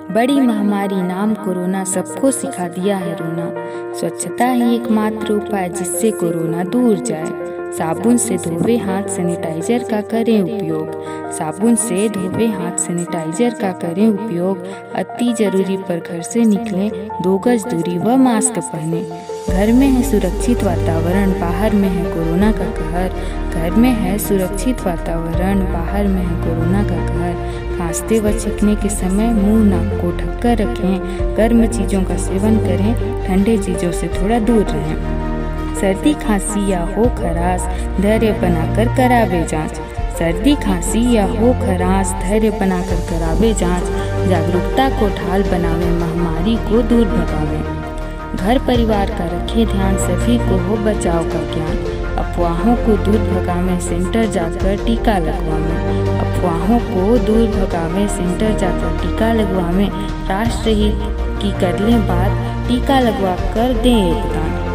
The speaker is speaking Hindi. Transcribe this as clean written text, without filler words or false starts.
बड़ी महामारी नाम कोरोना सबको सिखा दिया है रोना। स्वच्छता ही एकमात्र उपाय जिससे कोरोना दूर जाए। साबुन से धोवे हाथ, सैनिटाइजर का करें उपयोग। साबुन से धोवे हाथ, सैनिटाइजर का करें उपयोग। अति जरूरी पर घर से निकलें, 2 गज दूरी व मास्क पहने। घर में है सुरक्षित वातावरण, बाहर में है कोरोना का कहर। घर में है सुरक्षित वातावरण, बाहर में है कोरोना का कहर। खांसते व छींकने के समय मुंह नाक को ढककर रखें। गर्म चीज़ों का सेवन करें, ठंडे चीज़ों से थोड़ा दूर रहें। सर्दी खांसी या हो खराश, धैर्य बनाकर करावे जांच। सर्दी खांसी या हो खराश, धैर्य बनाकर करावे जांच। जागरूकता को ढाल बनावे, महामारी को दूर भगावे। घर परिवार का रखे ध्यान, सभी को हो बचाव का ज्ञान। अफवाहों को दूर भगावें, सेंटर जाकर टीका लगवावें। अफवाहों को दूर भगावें, सेंटर जाकर टीका लगवावें। राष्ट्र हित की कर लें बात, टीका लगवा कर दें योगदान।